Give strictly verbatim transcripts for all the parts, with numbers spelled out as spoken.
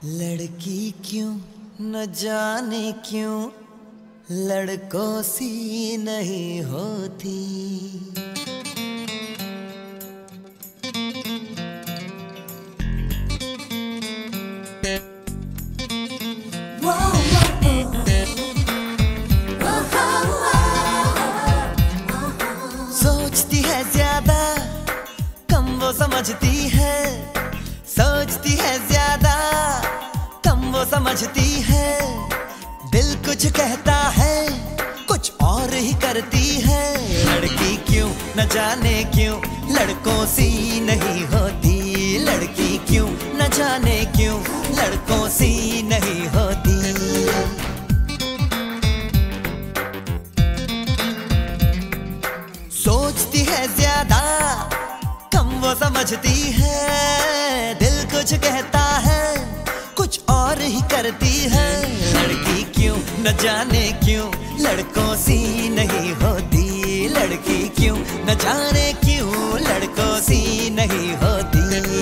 लड़की क्यों न जाने क्यों लड़कों सी नहीं होती। सोचती है ज्यादा कम वो समझती है, सोचती है ज्यादा कम वो समझती है। दिल कुछ कहता है कुछ और ही करती है। लड़की क्यों न जाने क्यों लड़कों सी नहीं होती। लड़की क्यों न जाने क्यों लड़कों सी नहीं होती। सोचती है ज्यादा कम वो समझती है। दिल कुछ कहता है कुछ और ही करती है। लड़की क्यों न जाने क्यों लड़कों सी नहीं होती। लड़की क्यों न जाने क्यों लड़कों सी नहीं होती।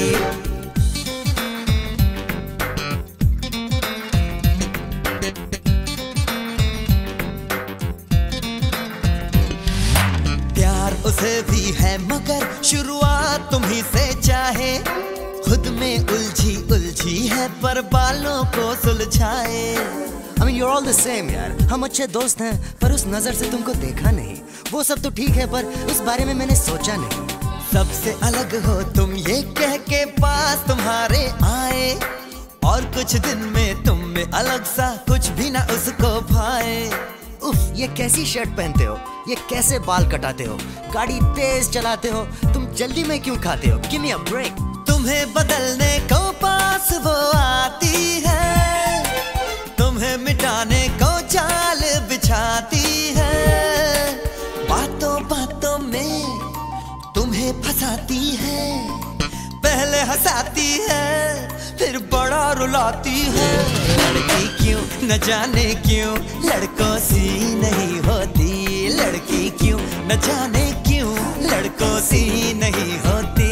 उसे भी है मगर शुरुआत तुम्ही से चाहे। खुद में उलझी उलझी है पर बालों को सुलझाए। I mean, you're all the same यार। हम अच्छे दोस्त हैं पर उस नजर से तुमको देखा नहीं। वो सब तो ठीक है पर उस बारे में मैंने सोचा नहीं। सबसे अलग हो तुम ये कह के पास तुम्हारे आए, और कुछ दिन में तुम में अलग सा कुछ भी ना उसको भाए। उफ, ये कैसी शर्ट पहनते हो, ये कैसे बाल कटाते हो, गाड़ी तेज चलाते हो, तुम जल्दी में क्यों खाते हो? Give me a break। तुम्हें बदलने को पास वो आती है, तुम्हें मिटाने को चाल बिछाती है। बातों बातों में तुम्हें फंसाती है, पहले हंसाती है फिर बड़ा रुलाती है। लड़की क्यों न जाने क्यों लड़कों सी नहीं होती। लड़की क्यों न जाने क्यों लड़कों सी नहीं होती।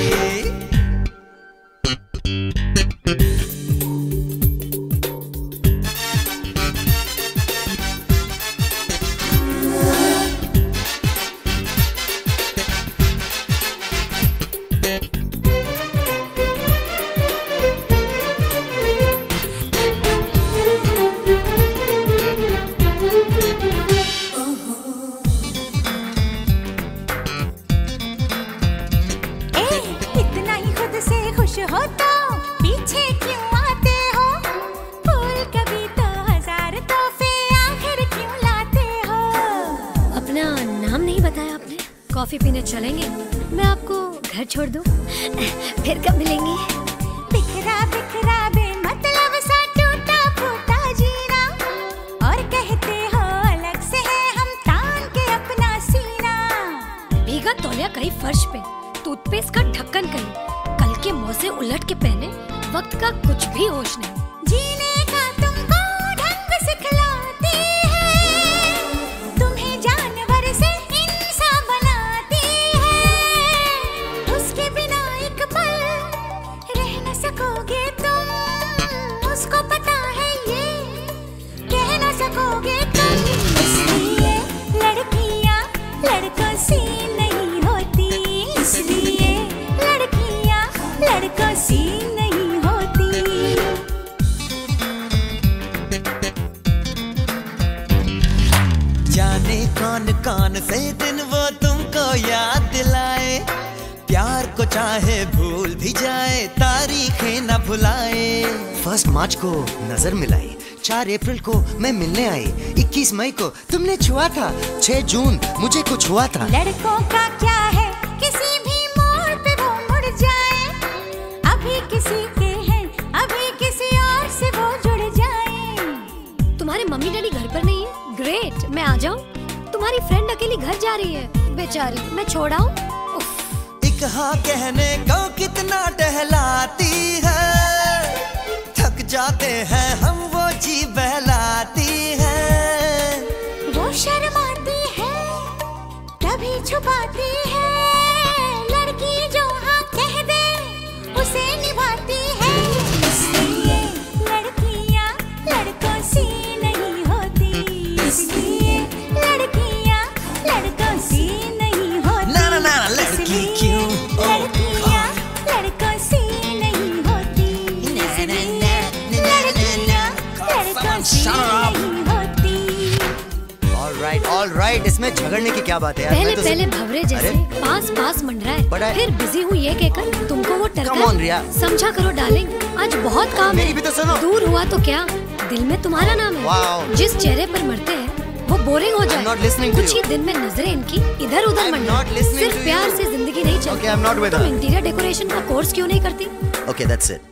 हो तो पीछे क्यों आते हो? फूल कभी तो हजार तोहफे आखिर क्यों लाते हो? अपना नाम नहीं बताया आपने। कॉफी पीने चलेंगे? मैं आपको घर छोड़ दूं? फिर कब मिलेंगे? बिखरा बिखरा बेमतलब सा टूटा फूटा जीना, और कहते हो अलग से है हम तान के अपना सीना। भीगा तौलिया कहीं फर्श पे, टूथपेस्ट का ढक्कन कहीं, कल के मुंह से उलट के पहने, वक्त का कुछ भी होश नहीं। जीने का तुमको ढंग सिखलाती है, तुम्हें जानवर से इंसान बनाती है। उसके बिना एक पल रह न सकोगे तुम, उसको पता है ये कह न सकोगे तुम। इसलिए लड़कियां लड़कों से नहीं होती। इसलिए लड़कों सी नहीं होती। जाने कौन कौन से दिन वो तुमको याद दिलाए। प्यार को चाहे भूल भी जाए, तारीखें न भुलाए। फर्स्ट मार्च को नजर मिलाई, चार अप्रैल को मैं मिलने आई, इक्कीस मई को तुमने छुआ था, छह जून मुझे कुछ हुआ था। लड़कों का क्या है किसी भी मोड़ पे वो मुड़ जाए। अभी किसी के हैं अभी किसी और से वो जुड़ जाए। तुम्हारे मम्मी डैडी घर पर नहीं है? ग्रेट, मैं आ जाऊं? तुम्हारी फ्रेंड अकेली घर जा रही है, बेचारी, मैं छोड़ आऊं? एक हाँ कहने को कितना टहलाती है, थक जाते हैं हम वो जी बहलाती है। वो शर्माती है तभी छुपाती है, लड़की जो हाँ कह दे उसे निभाती है। इसलिए shut up. All right, all right. इसमें झगड़ने की क्या बात है यार? पहले तो पहले भवरे जैसे पास पास मंडराए, फिर बिजी हूँ ये कहकर तुमको वो टरका समझा करो डार्लिंग। आज बहुत काम है, भी तो सुनो। दूर हुआ तो क्या, दिल में तुम्हारा नाम है। wow. जिस चेहरे पर मरते हैं वो बोरिंग हो जाए। कुछ ही दिन में नजरें इनकी इधर उधर मंडरा। सिर्फ प्यार से जिंदगी नहीं चलती। okay, I'm not with तुम her. इंटीरियर डेकोरेशन का कोर्स क्यों नहीं करती? Okay, that's it.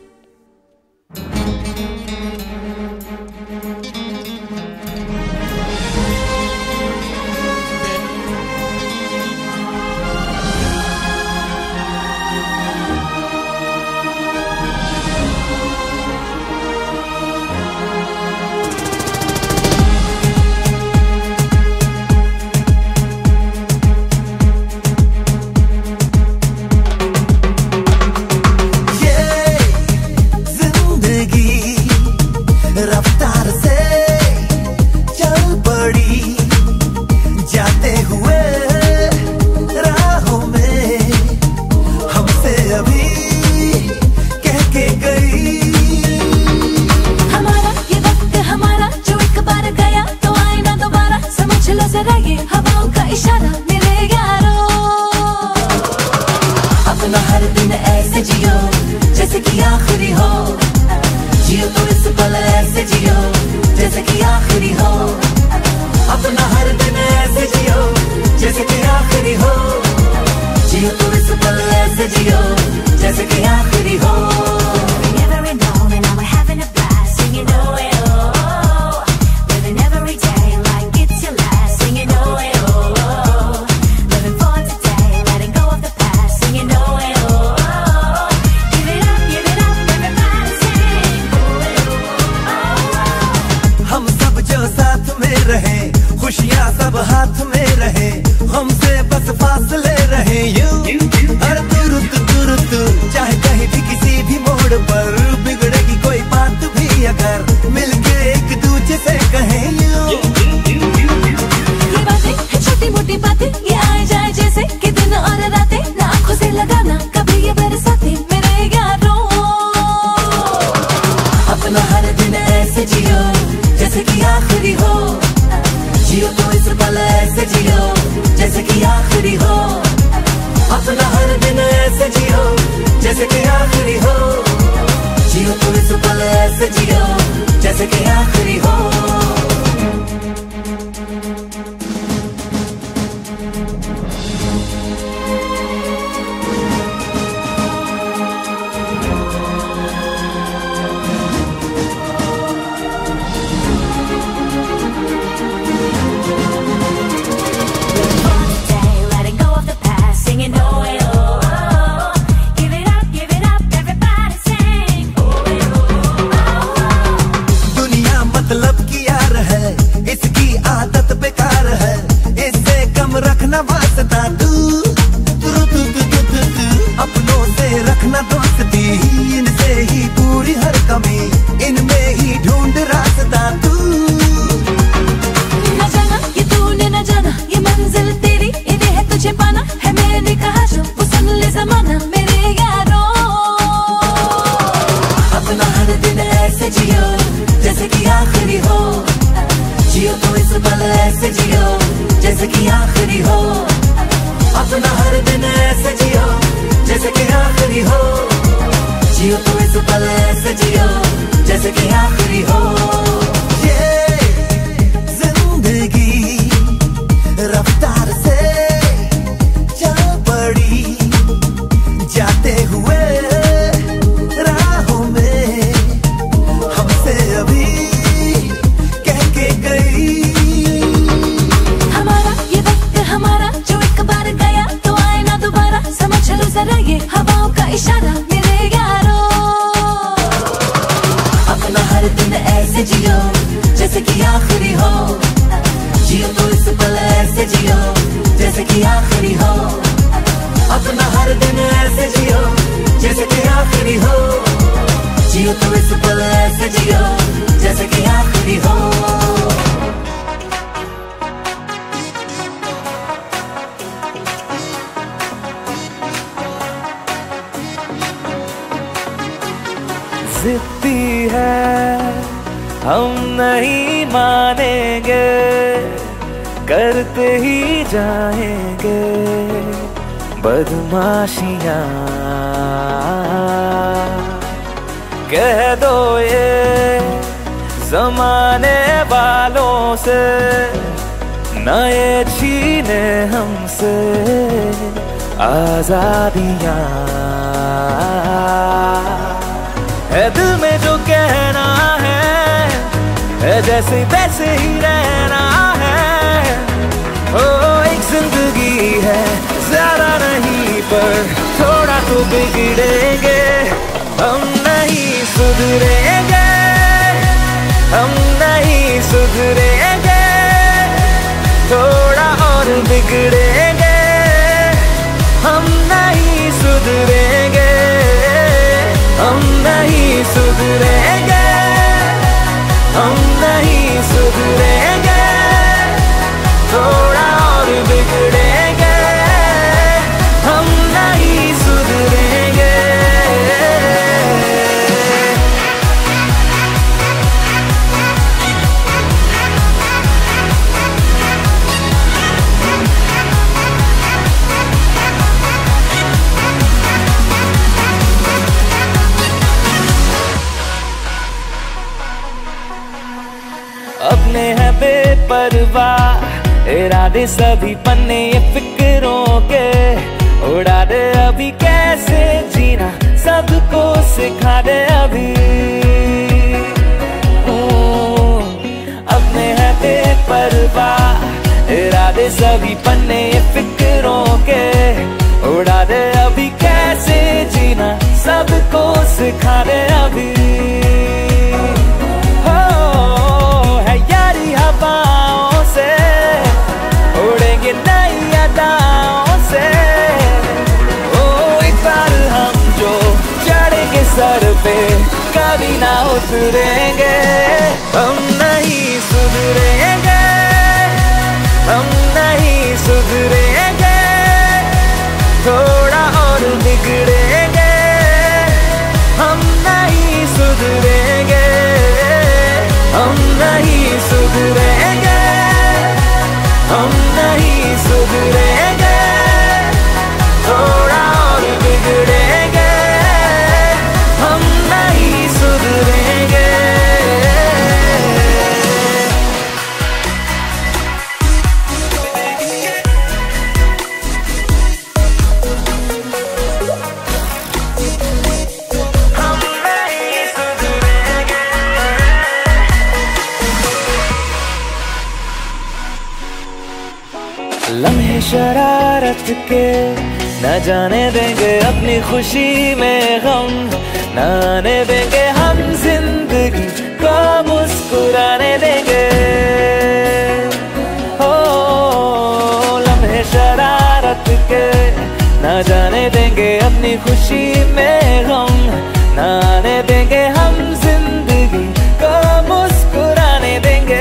जिद्दी है हम नहीं मानेंगे, करते ही जाएंगे बदमाशियां। कह दो ये जमाने वालों से, न ये छीने हमसे आजादियां। है दिल में जो कहना है, है जैसे तैसे ही रहना है। ओ एक जिंदगी है, ज्यादा नहीं पर थोड़ा तो बिगड़ेंगे। हम नहीं सुधरेंगे, हम नहीं सुधरेंगे, थोड़ा और बिगड़ेंगे। हम नहीं सुधरेंगे, हम नहीं सुधरेंगे, हम नहीं सुधरेंगे, थोड़ा और बिगड़ेंगे। हम नहीं सुधरेंगे। अपने हैं बेपरवाह इरादे, सभी पन्ने ये फिक्रों के उड़ा दे। अभी कैसे जीना सबको सिखा दे अभी। अपने हैं बेपरवाह इरादे, सभी पन्ने ये फिक्रों के उड़ा दे। अभी कैसे जीना सबको सिखा दे अभी। हवाओं से उड़ेंगे नई अदाओं से। ओ एक बार हम जो चढ़ेंगे सर पे, कभी ना उतरेंगे। हम नहीं सुधरेंगे, हम नहीं सुधरेंगे, थोड़ा और बिगड़ेंगे। हम नहीं सुधरेंगे, हम नहीं सुधरेंगे, हम नहीं सुधरेंगे, थोड़ा और बिगड़ेंगे। हम नहीं सुधरेंगे। लम्हे शरारत के न जाने देंगे अपनी खुशी में गम, न आने देंगे हम जिंदगी को मुस्कुराने देंगे। हो लम्हे शरारत के न जाने देंगे अपनी खुशी में गम, न आने देंगे हम जिंदगी को मुस्कुराने देंगे।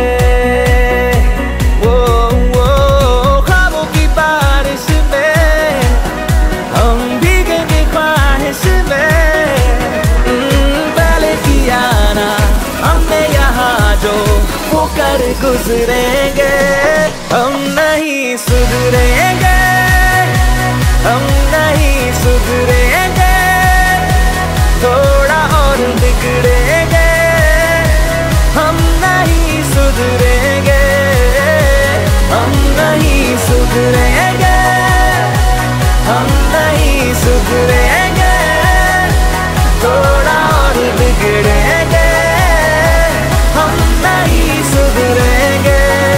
कर गुजरेंगे, हम नहीं सुधरेंगे, हम नहीं सुधरेंगे, थोड़ा और बिगड़ेंगे। हम नहीं सुधरेंगे, हम नहीं सुधरेंगे, हम नहीं सुधरेंगे, थोड़ा और बिगड़ेंगे। हम नहीं सुधरेंगे।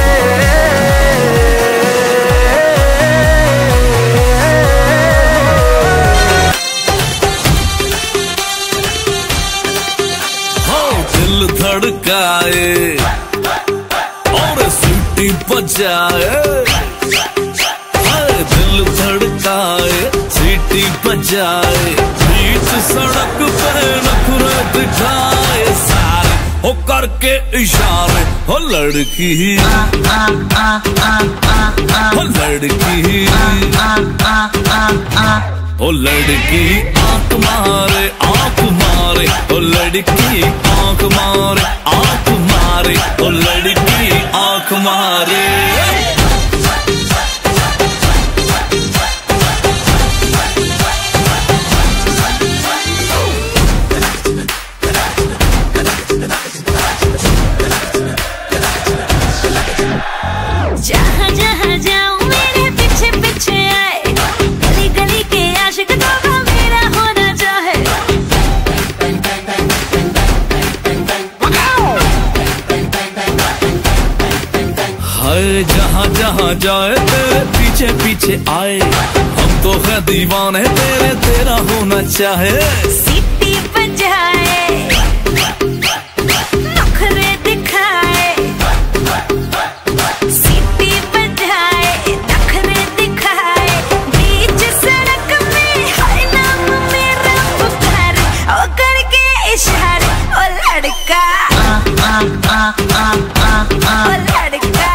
हाँ दिल धड़काए और सीटी बजाए, हाँ दिल धड़काए सीटी बजाए, बीच सड़क पे नखरे दिखाए सारे हो करके इशारे। हो लड़की हो लड़की ओ लड़की आंख मारे आंख मारे ओ लड़की आंख मारे आंख मारे ओ लड़की आंख मारे जहाँ जहाँ जाऊँ मेरे पीछे पीछे आए, गली गली के आशिक तो मेरा होना चाहे। हाय जहाँ जहाँ जाए तेरे पीछे पीछे आए, हम तो है दीवाने तेरे तेरा होना चाहे। सीटी बजाए नखरे दिखाए, सीटी बजाए नखरे दिखाए, बीच सड़क में हर नाम मेरा पुकारे, ओ करके इशारे ओ लड़का ओ लड़का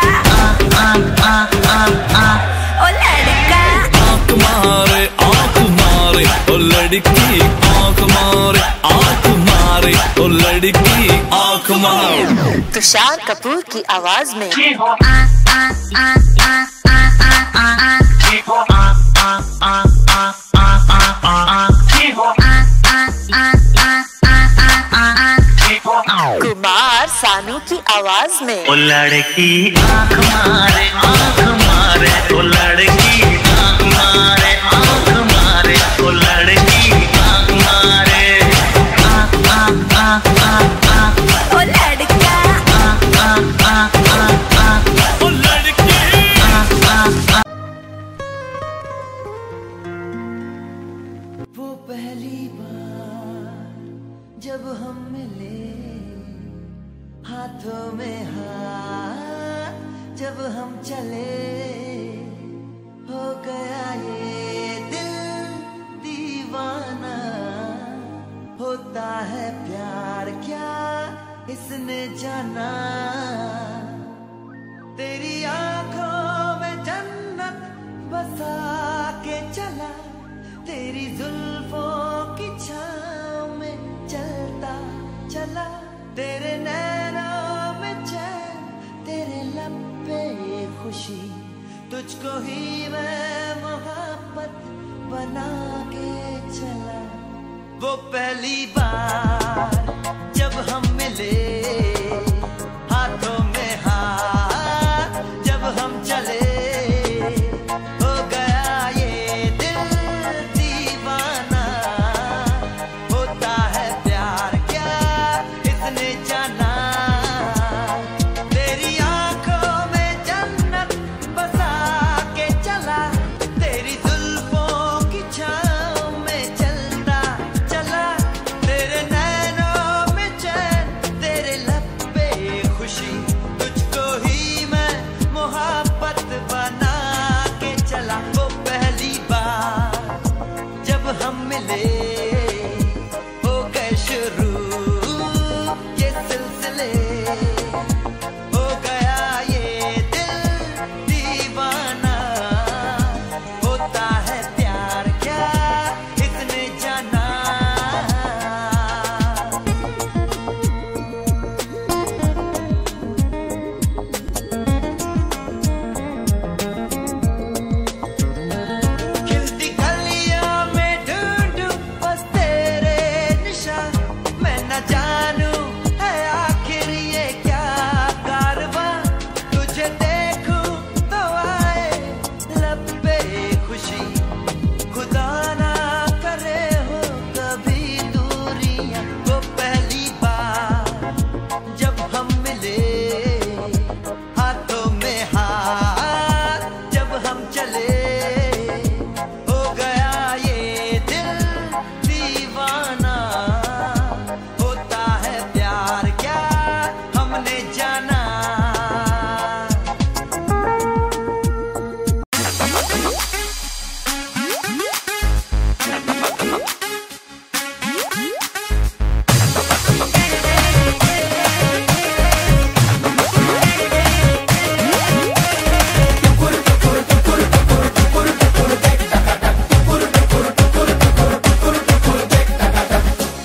ओ लड़का आंख मारे आंख मारे ओ लड़की आंख मारे आंख मारे ओ लड़की आंख मारे। तुषार कपूर की आवाज में कुमार सानू की आवाज में ओ लड़की आंख मारे आंख मारे ओ लड़की आंख मारे आंख मारे ओ लड़की आंख मारे आ आ आ आ आ ओ लड़का आ आ आ आ आ ओ लड़की आ आ वो पहली बार जब हम मिले, हाथों में हाथ जब हम चले, हो गया ये दिल दीवाना। होता है प्यार क्या इसने जाना, तेरी आंखों में जन्नत बसा के चला, तेरी जुल्फों की छाँव में चलता चला, तेरे नैनों में चैन तेरे लब पे ये खुशी, तुझको ही मैं मोहब्बत बना के चला। वो पहली बार जब हम मिले, हाथों में हाथ जब हम चले, हो गया ये दिल दीवाना। होता है प्यार क्या इसने जाना, तेरी आंखों में जन्नत बसा के चला, तेरी जुल्फों की छाँव में चलता चला, तेरे नैनों में चैन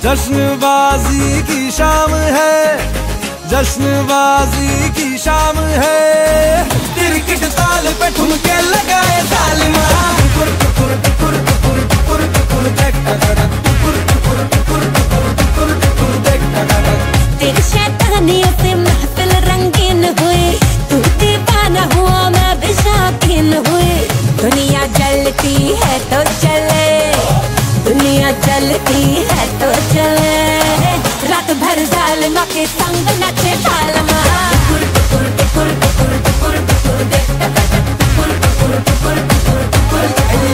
जश्नबाजी की शाम है, जश्नबाजी की शाम है। क्रिकेट ताल पे ठुमके लगाए तालिमा, टुकुर टुकुर टुकुर टुकुर टुकुर टुकुर देख टकरा, टुकुर टुकुर टुकुर टुकुर टुकुर टुकुर देख टकरा। तेरी शैतानियों से महफिल रंगीन हुई, तू दीवाना हुआ मैं भी शौकीन हुई। दुनिया जलती है तो चले, दुनिया चलती है तो चले, रात भर जालिमा के संग नचे तालमा। टुकुर टुकुर टुकुर टुकुर टुकुर टुकुर देख टकरा, टुकुर टुकुर टुकुर टुकुर टुकुर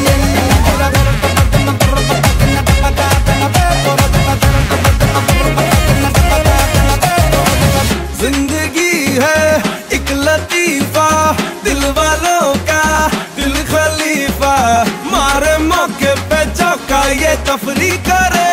जिंदगी है एक लतीफा, दिल वालों का दिल खलीफा, मारे मौके पे चौका ये तफरी करे।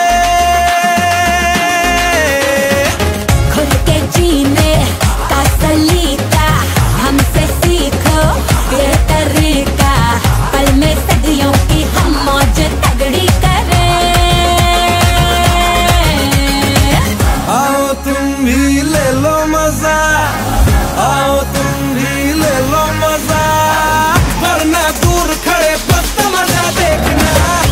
खुद के जीने का सलीका हमसे सीखो ये तरीका, पल में सदियों की हम मौज तगड़ी करें। आओ तुम भी ले लो मजा, आओ तुम भी ले लो मजा, वरना दूर खड़े बस तमाशा देखना।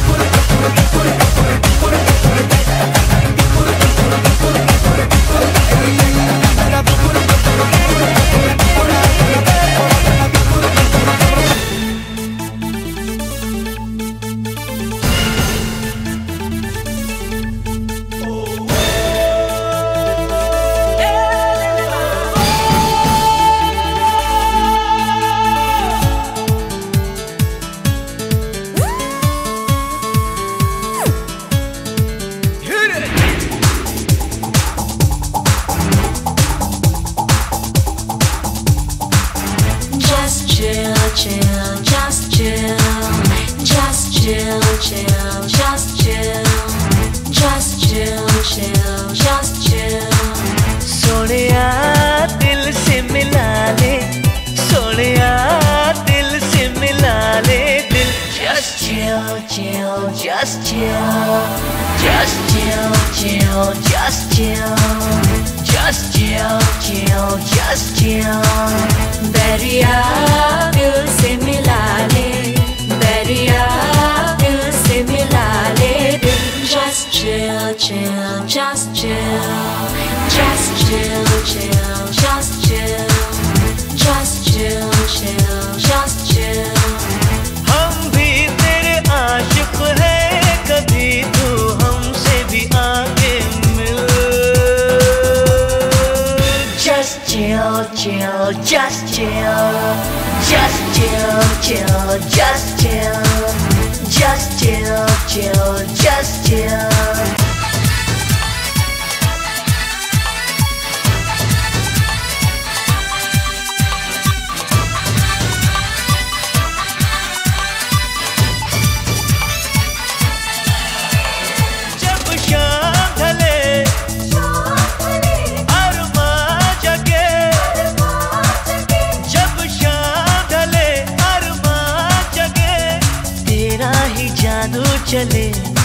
चले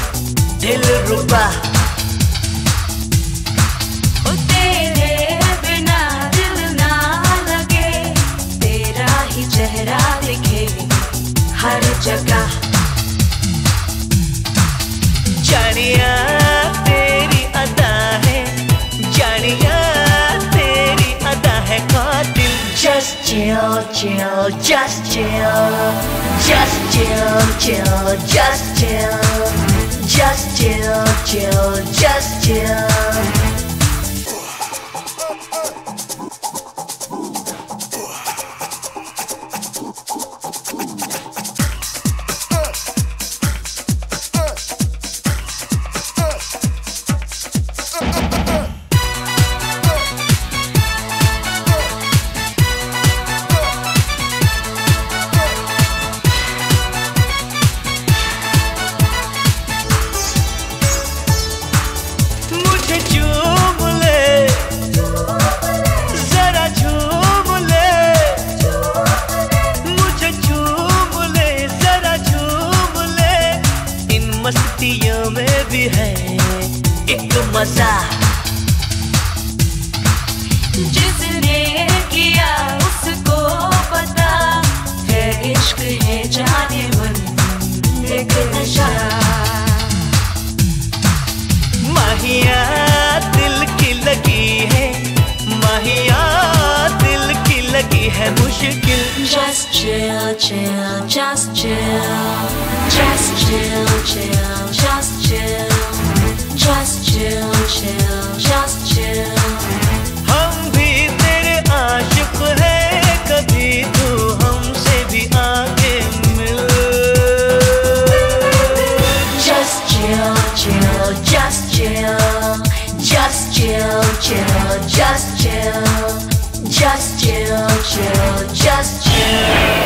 दिल रुबा, तेरे बिना दिल ना लगे, तेरा ही चेहरा दिखे हर जगह। जानिया तेरी अदा है, जानिया तेरी अदा है कातिल। Just chill, chill, just chill, just chill, chill, just chill, just chill, chill, just chill. मुश्किल। Just chill, chill, just chill, just chill, chill, just chill, just chill, chill, just chill. हम भी तेरे आशिक हैं, कभी तू हमसे भी आके मिल। Just chill, chill, just chill, just chill, chill, just chill, just chill, chill, just chill.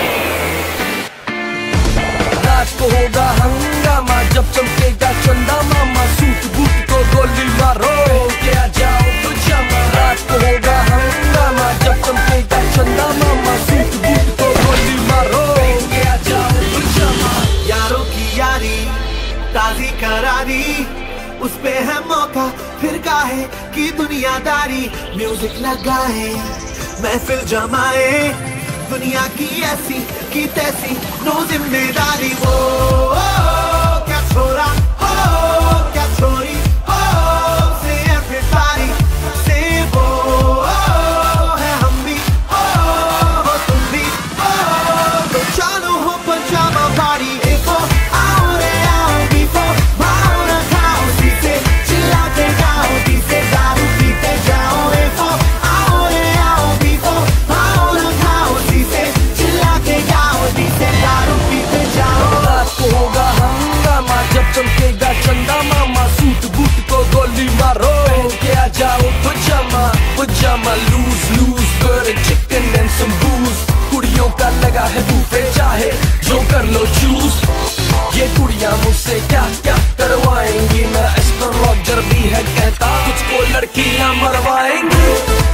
रात को होगा हंगामा जब चमकेगा चंदा मामा, सूट बूट को गोली मारो के आ जाओ तो जमा। रात को होगा हंगामा जब चमकेगा चंदा मामा, सूट बूट को गोली मारो के आ जाओ तो जमा। यारों की यारी ताजी करारी, उस पे है मौका फिर काहे की दुनियादारी। म्यूजिक लगाए महफिल जमाए, दुनिया की ऐसी की तैसी नो जिम्मेदारी। वो ओ, क्या छोरा हो क्या छोरी हो, से everybody से वो है हम भी हो तुम भी हो, तो चालू हो पजामा पार्टी। एफो आओ रे आओ, बीफो भाओ ना खाओ, सीसे चिल्ला के गाओ, पीसे दारू पीते जाओ। एफो आओ रे आओ, बीफो भाओ ना खाओ, सीसे चिल्ला के गाओ, पीसे दारू पीते जाओ। रात को होगा हंगामा जब चमकेगा चंदा मामा, सूट बूट को गोली मारो के आ जाओ तो जमा। पजामा लूज लूज कर चिकन एंड सम बूज, कुड़ियों का लगा है बूफे चाहे जो कर लो चूज। ये कुड़ियां मुझसे क्या क्या करवाएंगी, मैं एस्ट्रोलॉजर भी है कहता तुझको लड़कियां मरवाएंगी।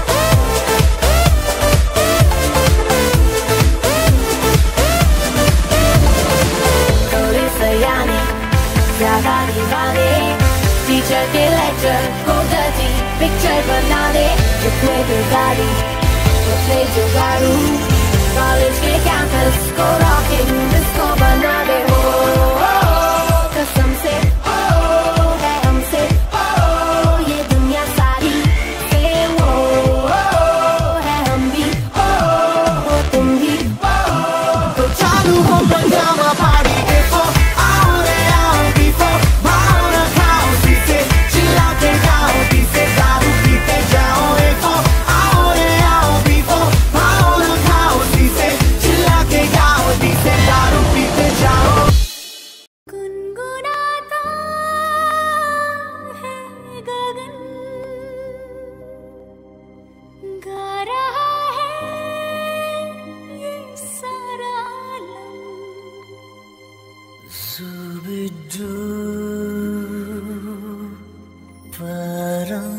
टीचर के लेक्चर को डर्टी पिक्चर बना दे, जितने भी गाड़ी उतने जुगाड़ू, कॉलेज के कैंपस को रॉकिंग डिस्को बना दे। हो कसम से हो है हमसे हो, ये दुनिया सारी से वो है हम भी हो तुम भी हो, तो चालू हो पजामा पार्टी। एफो आओ रे आओ, बीफो भाओ ना खाओ, सीसे चिल्ला के गाओ, पीसे दारू पीते जाओ। एफो आओ रे आओ, बीफो भाओ ना खाओ, सीसे चिल्ला के गाओ, पीसे दारू पीते जाओ। गुनगुनाता है गगन, गा रहा है ये सारा आलम। Zubidu param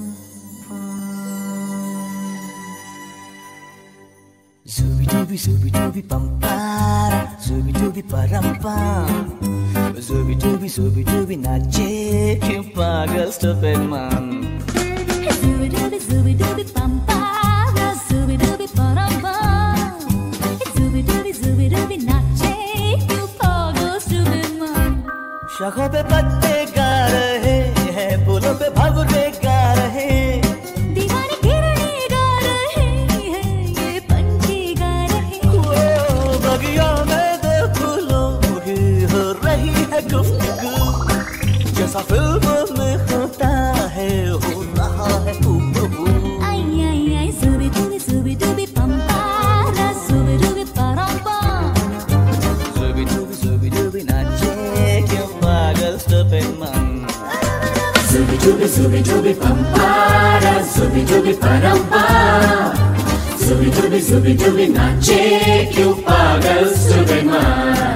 Zubidubi zubidubi pampara, zubidubi param pam, zubidubi zubidubi nache क्यों पागल stupid man। Zubidubi zubidubi pampara, zubidubi parambam, zubidubi zubidubi nache क्यों पागल stupid man। शाखों पे पत्ते गा रहे हैं, फूलों पे भंवरे गा रहे, दीवाने किरणे गा रहे हैं, ये पंछी गा रहे हैं। ओ बगिया में दो फूलों की हो रही है गुफ्तगू, जैसा फिल्मों में होता है हो रहा है हूबहू। आई आई आई zubidubi zubidubi pampara, zubidubi parambam, Zubidubi zubidubi nache क्यों पागल stupid man। zubidubi zubidubi pampara, zubidubi parambam, zubidubi zubidubi nache क्यों पागल stupid man।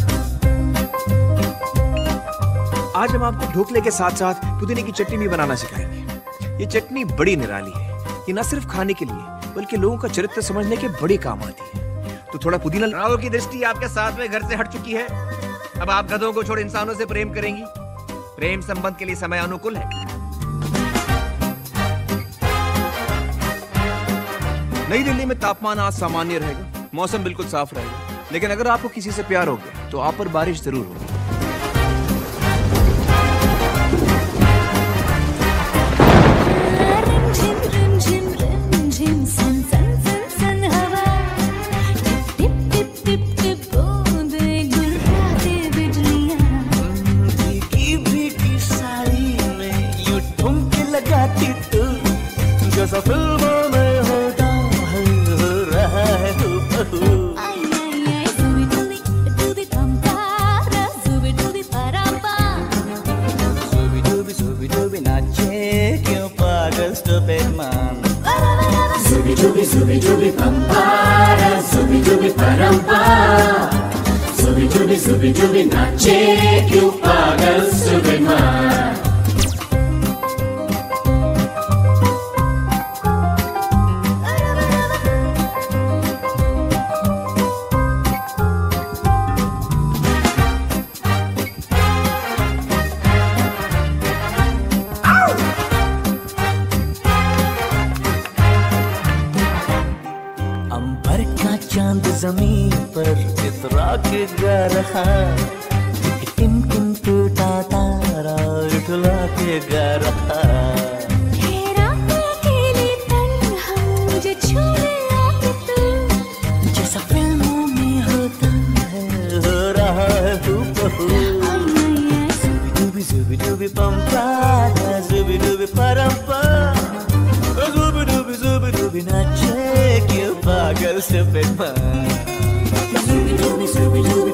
आज हम आपको ढोकले के साथ साथ पुदीने की चटनी भी बनाना सिखाएंगे। ये चटनी बड़ी निराली है, ये न सिर्फ खाने के लिए बल्कि लोगों का चरित्र समझने के बड़ी काम आती है। तो थोड़ा पुदीना। राहुल की दृष्टि आपके साथ में घर से हट चुकी है, अब आप गधों को छोड़ इंसानों से प्रेम करेंगी। प्रेम संबंध के लिए समय अनुकूल है। नई दिल्ली में तापमान आज सामान्य रहेगा, मौसम बिल्कुल साफ रहेगा, लेकिन अगर आपको किसी से प्यार हो गया तो आप पर बारिश जरूर होगी। रिमझिम रिमझिम रिमझिम सन सन सन सन हवा, जैसा फिल्मों में होता है हो रहा है हूबहू। Zubi dubi nache क्यों पागल stupid man। Zubi dubi zubi dubi pampara, zubi dubi parampa, zubi dubi zubi dubi nache क्यों पागल stupid man। अंबर का चांद जमीन पर इतरा के गा रहा, टिम टिम टूटा तारा उठला के गा रहा। मुझे छूने आके तू जैसा फिल्मों में होता है हो रहा है हूबहू। जुबी जुबी जुबी जुबी पंपा, जुबी जुबी परम्पा, जुबी जुबी जुबी जुबी नाचे क्यों पागल stupid man। Zubi dubi zubi dubi